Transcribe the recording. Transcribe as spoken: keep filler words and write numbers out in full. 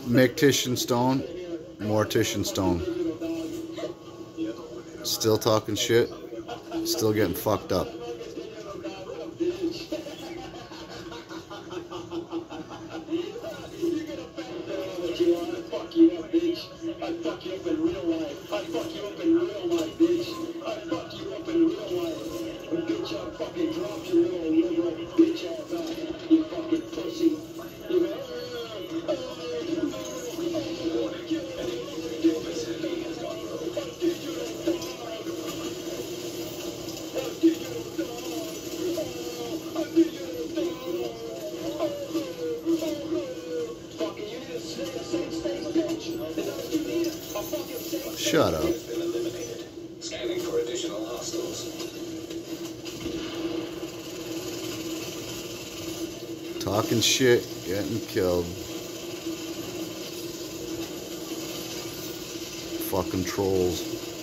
Mortician Stone, Mortician Stone. Still talking shit, still getting fucked up. Shut up. Scanning for additional hostiles. Talking shit, getting killed. Fucking trolls.